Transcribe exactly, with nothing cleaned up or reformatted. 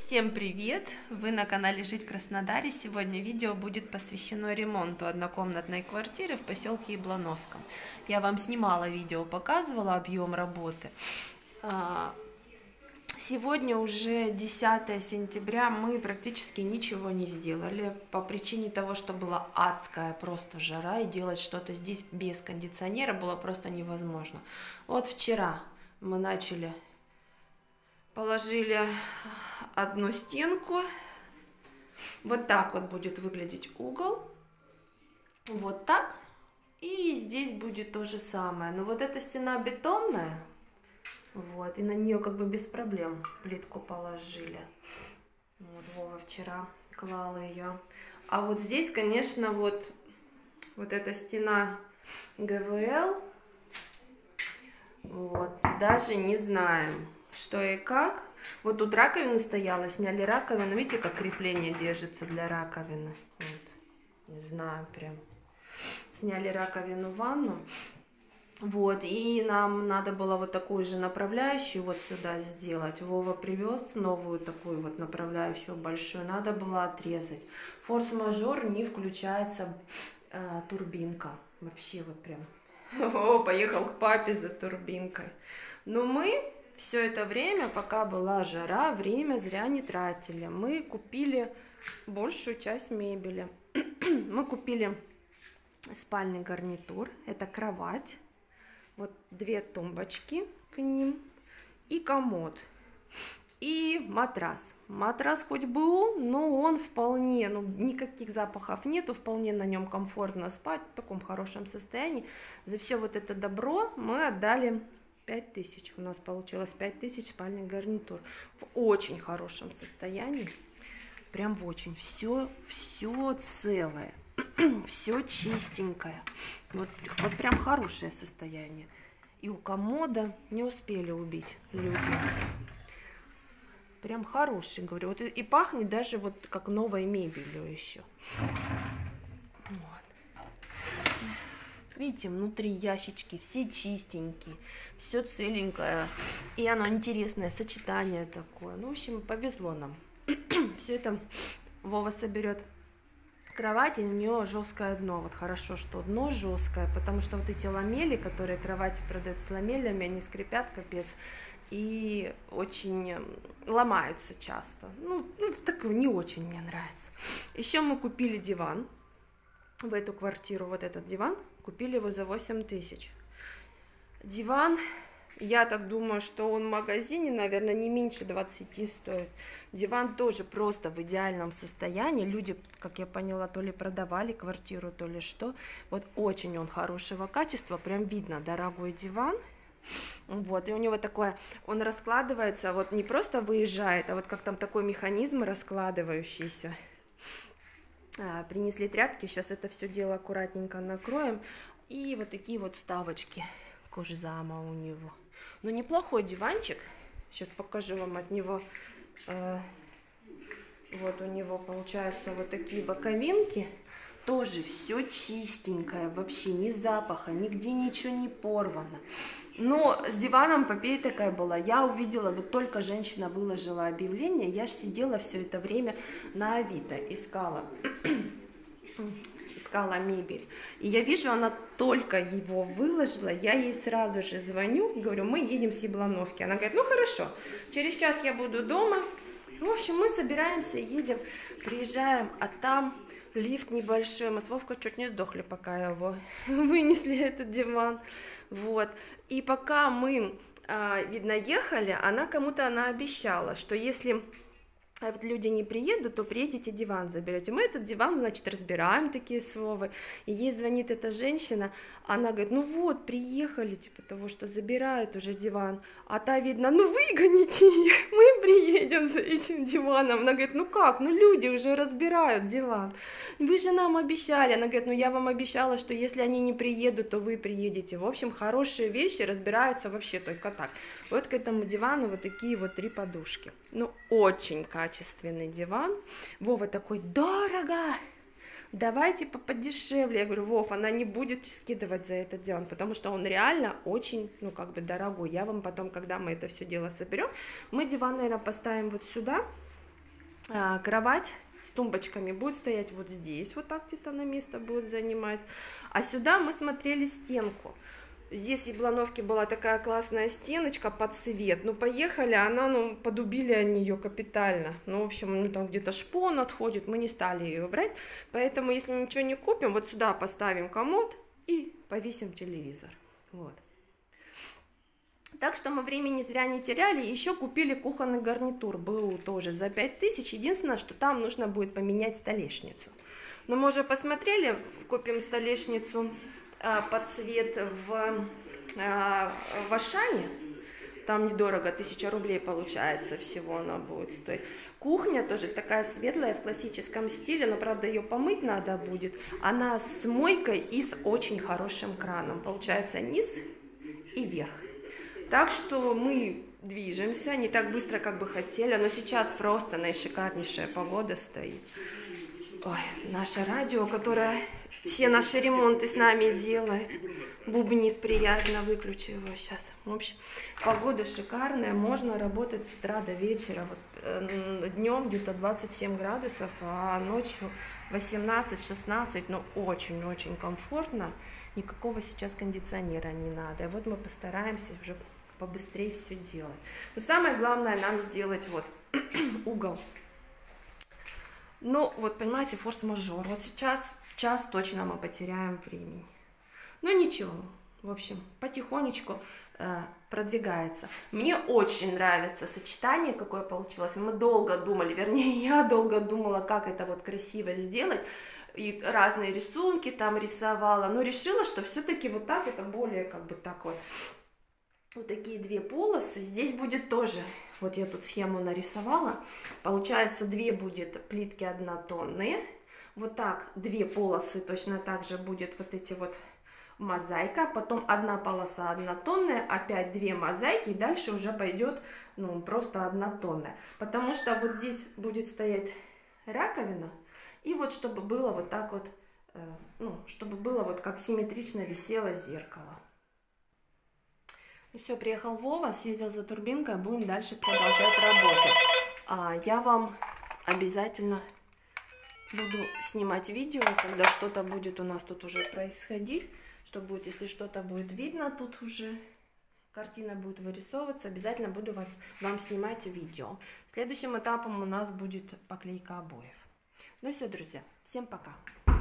Всем привет! Вы на канале Жить в Краснодаре. Сегодня видео будет посвящено ремонту однокомнатной квартиры в поселке Яблоновском. Я вам снимала видео, показывала объем работы. Сегодня уже десятое сентября, мы практически ничего не сделали по причине того, что была адская просто жара, и делать что-то здесь без кондиционера было просто невозможно. Вот вчера мы начали, положили одну стенку, вот так вот будет выглядеть угол, вот так, и здесь будет то же самое, но вот эта стена бетонная. Вот, и на нее как бы без проблем плитку положили. Вот Вова вчера клал ее. А вот здесь, конечно, вот, вот эта стена ГВЛ. Вот, даже не знаем, что и как. Вот тут раковина стояла, сняли раковину. Видите, как крепление держится для раковины. Вот, не знаю, прям. Сняли раковину в ванну. Вот, и нам надо было вот такую же направляющую вот сюда сделать. Вова привез новую такую вот направляющую большую, надо было отрезать. Форс-мажор, не включается э, турбинка. Вообще вот прям. Вова поехал к папе за турбинкой. Но мы все это время, пока была жара, время зря не тратили. Мы купили большую часть мебели. Мы купили спальный гарнитур, это кровать. Вот две тумбочки к ним и комод, и матрас. Матрас хоть был, но он вполне, ну никаких запахов нету, вполне на нем комфортно спать, в таком хорошем состоянии. За все вот это добро мы отдали пять тысяч. У нас получилось пять тысяч спальный гарнитур. В очень хорошем состоянии, прям в очень. Все, все целое. Все чистенькое, вот, вот прям хорошее состояние. И у комода не успели убить люди. Прям хороший, говорю. Вот и, и пахнет даже вот как новой мебелью еще. Вот. Видите, внутри ящички все чистенькие, все целенькое. И оно интересное, сочетание такое. Ну, в общем, повезло нам. Все это Вова соберет. Кровать, и у нее жесткое дно. Вот хорошо, что дно жесткое, потому что вот эти ламели, которые кровати продают с ламелями, они скрипят капец и очень ломаются часто. Ну, ну так не очень мне нравится. Еще мы купили диван в эту квартиру, вот этот диван, купили его за восемь тысяч. Диван, я так думаю, что он в магазине, наверное, не меньше двадцати стоит. Диван тоже просто в идеальном состоянии. Люди, как я поняла, то ли продавали квартиру, то ли что. Вот очень он хорошего качества, прям видно, дорогой диван. Вот, и у него такое, он раскладывается, вот не просто выезжает, а вот как там такой механизм раскладывающийся. А, принесли тряпки, сейчас это все дело аккуратненько накроем. И вот такие вот вставочки кожзама у него. Ну, неплохой диванчик. Сейчас покажу вам от него. Вот у него получаются вот такие боковинки. Тоже все чистенькое, вообще ни запаха, нигде ничего не порвано. Но с диваном попея такая была. Я увидела, вот только женщина выложила объявление, я же сидела все это время на Авито, искала. искала мебель. И я вижу, она только его выложила, я ей сразу же звоню, говорю, мы едем с Яблоновки. Она говорит, ну хорошо, через час я буду дома. В общем, мы собираемся, едем, приезжаем, а там лифт небольшой. Мы с Вовкой чуть не сдохли, пока его вынесли, этот диван. Вот. И пока мы, видно, ехали, она кому-то она обещала, что если... А вот люди не приедут, то приедете, диван заберете. Мы этот диван, значит, разбираем такие с Вовой. И ей звонит эта женщина, она говорит, ну вот, приехали, типа того, что забирают уже диван. А та, видно, ну выгоните их, мы приедем за этим диваном. Она говорит, ну как, ну люди уже разбирают диван. Вы же нам обещали. Она говорит, ну я вам обещала, что если они не приедут, то вы приедете. В общем, хорошие вещи разбираются вообще только так. Вот к этому дивану вот такие вот три подушки. Ну, очень качественный диван. Вова такой, дорого, давайте подешевле. Я говорю, Вов, она не будет скидывать за этот диван, потому что он реально очень, ну, как бы дорогой. Я вам потом, когда мы это все дело соберем, мы диван, наверное, поставим вот сюда, А, кровать с тумбочками будет стоять вот здесь, вот так где-то на место будет занимать. А сюда мы смотрели стенку. Здесь в Яблоновке была такая классная стеночка под цвет. Ну, поехали, она, ну, подубили они ее капитально. Ну, в общем, ну, там где-то шпон отходит, мы не стали ее брать. Поэтому, если ничего не купим, вот сюда поставим комод и повесим телевизор. Вот. Так что мы времени зря не теряли. Еще купили кухонный гарнитур. Был тоже за пять тысяч. Единственное, что там нужно будет поменять столешницу. Но мы уже посмотрели, купим столешницу а, под цвет в, а, в Ашане. Там недорого, тысяча рублей получается всего она будет стоить. Кухня тоже такая светлая, в классическом стиле, но, правда, ее помыть надо будет. Она с мойкой и с очень хорошим краном. Получается низ и верх. Так что мы движемся, не так быстро, как бы хотели, но сейчас просто наишикарнейшая погода стоит. Ой, наше радио, которое все наши ремонты с нами делает, бубнит приятно, выключу его сейчас. В общем, погода шикарная, можно работать с утра до вечера. Вот, э, днем где-то двадцать семь градусов, а ночью восемнадцать-шестнадцать, ну очень-очень комфортно. Никакого сейчас кондиционера не надо. И вот мы постараемся уже побыстрее все делать. Но самое главное нам сделать вот угол. Ну, вот понимаете, форс-мажор. Вот сейчас час точно мы потеряем времени. Но ничего. В общем, потихонечку э, продвигается. Мне очень нравится сочетание, какое получилось. Мы долго думали, вернее, я долго думала, как это вот красиво сделать. И разные рисунки там рисовала. Но решила, что все-таки вот так это более как бы так вот. Вот такие две полосы. Здесь будет тоже, вот я тут схему нарисовала. Получается, две будет плитки однотонные. Вот так две полосы точно так же будет вот эти вот мозаика. Потом одна полоса однотонная, опять две мозаики. И дальше уже пойдет, ну, просто однотонная. Потому что вот здесь будет стоять раковина. И вот чтобы было вот так вот, э, ну, чтобы было вот как симметрично висело зеркало. Все, приехал Вова, съездил за турбинкой, будем дальше продолжать работу. А я вам обязательно буду снимать видео, когда что-то будет у нас тут уже происходить, что будет, если что-то будет видно, тут уже картина будет вырисовываться, обязательно буду вас, вам снимать видео. Следующим этапом у нас будет поклейка обоев. Ну все, друзья, всем пока!